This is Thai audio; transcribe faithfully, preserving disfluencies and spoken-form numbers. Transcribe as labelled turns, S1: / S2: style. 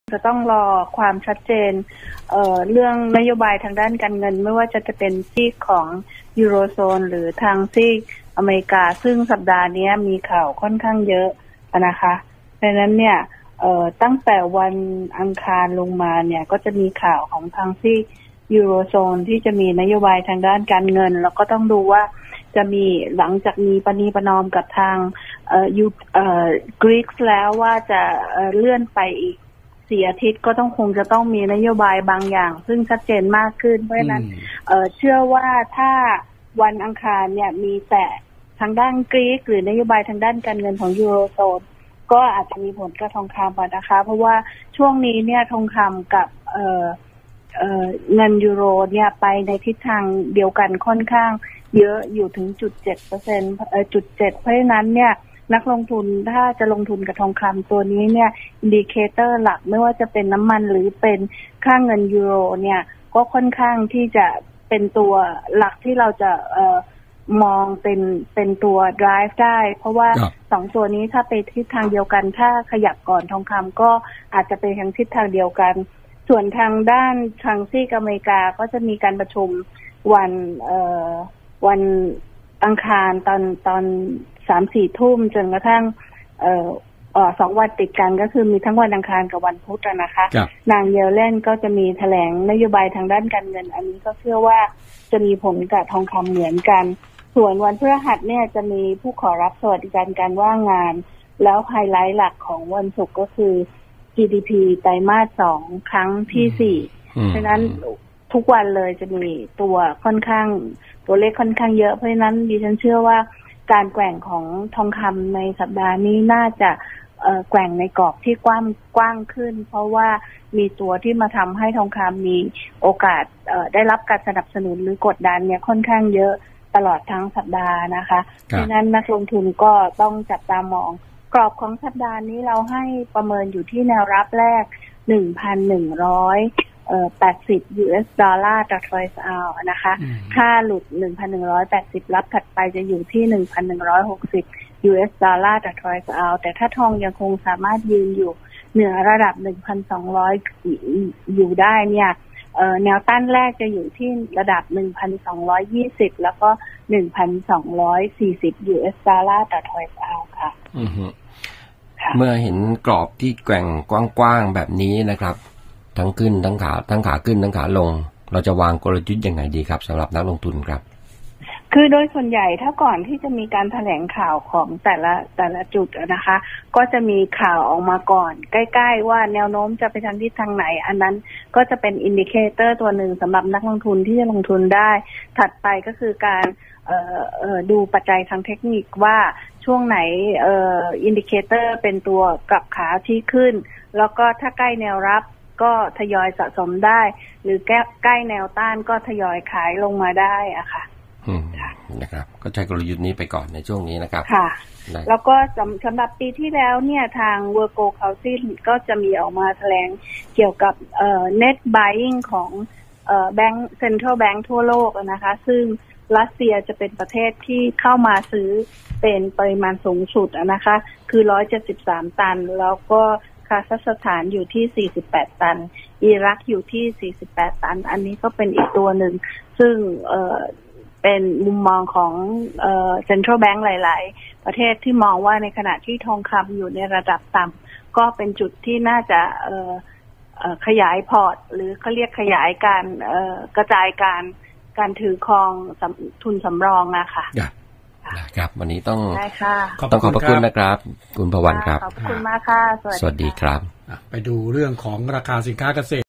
S1: จะต้องรอความชัดเจน เอ่อ เรื่องนโยบายทางด้านการเงินไม่ว่าจะเป็นซีกของยูโรโซนหรือทางซีกอเมริกาซึ่งสัปดาห์นี้มีข่าวค่อนข้างเยอะนะคะดังนั้นเนี่ยเอ่อตั้งแต่วันอังคารลงมาเนี่ยก็จะมีข่าวของทางซีกยูโรโซนที่จะมีนโยบายทางด้านการเงินแล้วก็ต้องดูว่าจะมีหลังจากมีปณีประนอมกับทางเอ่อยูเอ่อกรีกแล้วว่าจะเอ่อเลื่อนไปอีกสี่อาทิตย์ก็ต้องคงจะต้องมีนโยบายบางอย่างซึ่งชัดเจนมากขึ้นเพราะฉะนั้น เอ่อเชื่อว่าถ้าวันอังคารเนี่ยมีแต่ทางด้านกรีกหรือนโยบายทางด้านการเงินของยูโรโซนก็อาจจะมีผลกับทองคำนะคะเพราะว่าช่วงนี้เนี่ยทองคำกับเอ่อเอ่อเงินยูโรเนี่ยไปในทิศทางเดียวกันค่อนข้างเยอะอยู่ถึงจุดเจ็ดเปอร์เซ็นต์เอ่อจุดเจ็ดเพราะฉะนั้นเนี่ยนักลงทุนถ้าจะลงทุนกับทองคำตัวนี้เนี่ยอินดิเคเตอร์หลักไม่ว่าจะเป็นน้ำมันหรือเป็นค่าเงินยูโรเนี่ยก็ค่อนข้างที่จะเป็นตัวหลักที่เราจะเอ่อมองเป็นเป็นตัว drive ได้เพราะว่าสองตัวนี้ถ้าไปทิศทางเดียวกันถ้าขยับก่อนทองคำก็อาจจะไปทางทิศทางเดียวกันส่วนทางด้านทางซีกอเมริกาก็จะมีการประชุมวันเอ่อวันอังคารตอนตอนสามสี่ทุ่มจนกระทั่งเอ่อเอ่อสองวันติดกันก็คือมีทั้งวันอังคารกับวันพุธนะคะนางเยลเลนก็จะมีแถลงนโยบายทางด้านการเงินอันนี้ก็เชื่อว่าจะมีผลกับทองคำเหมือนกันส่วนวันพฤหัสเนี่ยจะมีผู้ขอรับสวัสดิการการว่างงานแล้วไฮไลท์หลักของวันศุกร์ก็คือ จี ดี พี ไตรมาสสองครั้งที่สี่เพราะนั้นทุกวันเลยจะมีตัวค่อนข้างตัวเลขค่อนข้างเยอะเพราะฉะนั้นดิฉันเชื่อว่าการแกว่งของทองคำในสัปดาห์นี้น่าจะเอ่อแกว่งในกรอบที่กว้างกว้างขึ้นเพราะว่ามีตัวที่มาทำให้ทองคำมีโอกาสเอ่อได้รับการสนับสนุนหรือกดดันเนี่ยค่อนข้างเยอะตลอดทั้งสัปดาห์นะคะเพราะฉะนั้นนักลงทุนก็ต้องจับตามองกรอบของสัปดาห์นี้เราให้ประเมินอยู่ที่แนวรับแรก หนึ่งพันหนึ่งร้อย เอ่อแปดสิบ ยู เอส ดอลลาร์ต่อทรอยส์ออนซ์นะคะถ้าหลุด หนึ่งพันหนึ่งร้อยแปดสิบ รับถัดไปจะอยู่ที่ หนึ่งพันหนึ่งร้อยหกสิบ ยู เอส ดอลลาร์ต่อทรอยส์ออนซ์แต่ถ้าทองยังคงสามารถยืนอยู่เหนือระดับ หนึ่งพันสองร้อย อยู่ได้เนี่ยเอ่อแนวต้านแรกจะอยู่ที่ระดับ หนึ่งพันสองร้อยยี่สิบ แล้วก็ หนึ่งพันสองร้อยสี่สิบ ยู เอส ดอลลาร์ต่อทรอยส์ออนซ์ค่ะ
S2: อือฮึเมื่อเห็นกรอบที่แกว่งกว้างๆแบบนี้นะครับทั้งขึ้นทั้งขาทั้งขาขึ้นทั้งขาลงเราจะวางกลยุทธ์ยังไงดีครับสำหรับนักลงทุนครับ
S1: คือโดยส่วนใหญ่ถ้าก่อนที่จะมีการแถลงข่าวของแต่ละแต่ละจุดนะคะก็จะมีข่าวออกมาก่อนใกล้ๆว่าแนวโน้มจะไปทางทิศทางไหนอันนั้นก็จะเป็นอินดิเคเตอร์ตัวหนึ่งสำหรับนักลงทุนที่จะลงทุนได้ถัดไปก็คือการเอ่อเอ่อดูปัจจัยทางเทคนิคว่าช่วงไหนเอ่ออินดิเคเตอร์เป็นตัวกลับขาที่ขึ้นแล้วก็ถ้าใกล้แนวรับก็ทยอยสะสมได้หรือใกล้แนวต้านก็ทยอยขายลงมาได้อะค่ะ
S2: อืมนะครับก็ใช้กลยุทธ์นี้ไปก่อนในช่วงนี้นะครับ
S1: ค่ะแล้วก็สำหรับปีที่แล้วเนี่ยทาง World Council ก็จะมีออกมาแถลงเกี่ยวกับเอ่อ net buying ของเอ่อ Bank Central Bank ทั่วโลกนะคะซึ่งรัสเซียจะเป็นประเทศที่เข้ามาซื้อเป็นปริมาณสูงสุดนะคะคือหนึ่งร้อยเจ็ดสิบสามตันแล้วก็คาซัคสถานอยู่ที่สี่สิบแปดตันอิรักอยู่ที่สี่สิบแปดตันอันนี้ก็เป็นอีกตัวหนึ่งซึ่งเอ่อเป็นมุมมองของเอ่อ Central Bank หลายๆประเทศที่มองว่าในขณะที่ทองคำอยู่ในระดับต่ำก็เป็นจุดที่น่าจะเอ่อเอ่อขยายพอร์ตหรือเขาเรียกขยายการเอ่อกระจายการการถือครองทุนสำรองอะค่ะ
S2: ครับวันนี้ต้อง
S1: ต้อง
S2: ขอบพระคุณนะครับคุณภวรรณครับ
S1: ขอบคุณมากค่ะ
S2: สวัสดีครับ
S3: ไปดูเรื่องของราคาสินค้าเกษตร